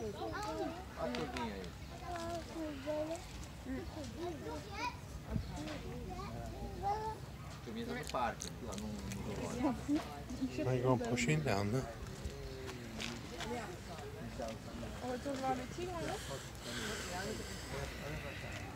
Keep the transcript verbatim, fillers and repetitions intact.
A turminha aí. A turminha tá no parque, lá no, no zoológico. Are you going pushing down there? Oh, it's a lot of tea, huh?